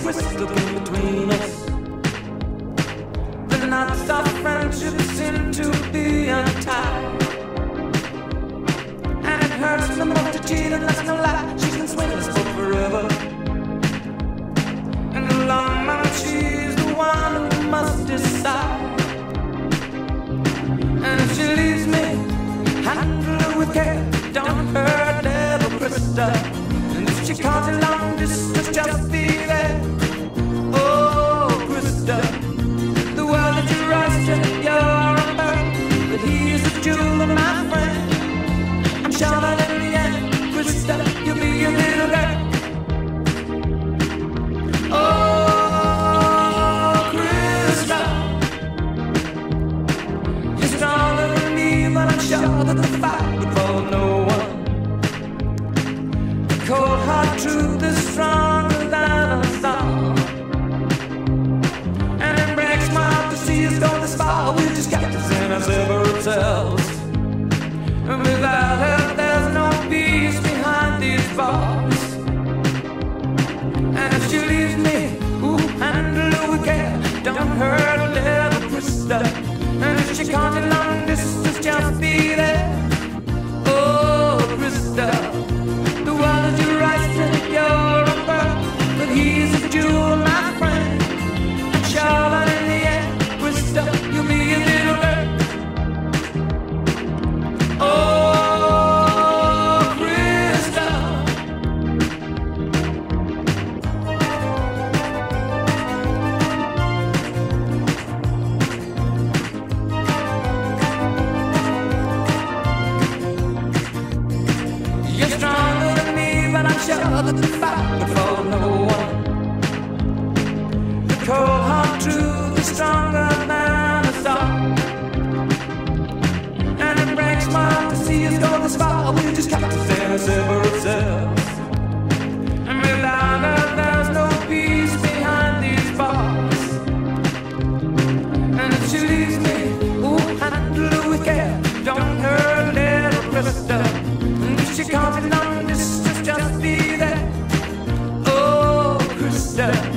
crystal in between us. The knots of friendship seem to be untied, and it hurts the more to cheat and that's no lie. She can swing us for forever. In the long run, she's the one who must decide. And if she leaves me, handle her with care. Don't hurt little Krista. And if she calls you long distance, just be there. Oh, Krista, the world that you rise to, you're a bird, but he's a jewel of my friend. I'm sure that in the end, Krista, you'll be a little girl. Oh, Krista, you're stronger than me, but I'm sure that the fight would fall no one. The cold hard truth is stronger than us all, and it breaks my heart to see us go this far. We're just captives in our separate selves, and without her there's no peace behind these bars. And if she leaves me, ooh, handle her with care. Don't hurt little Krista. And if she calls you long distance, just be there. Oh, Krista, the world that you rise to, you're a bird, but he's a jewel, my friend. I'm sure that in the end, Krista, you'll be a little girl. Oh, Krista. You're stronger than me, but I'm sure that the fight would fall no one. The cold hard truth is stronger than us all, and it breaks my heart to see us go this far. We're just captives in our separate selves, and without her there's no peace behind these bars. And if she leaves me, ooh, handle her with care. Don't hurt little Krista. And if she calls you long distance, just be there. Oh, Krista.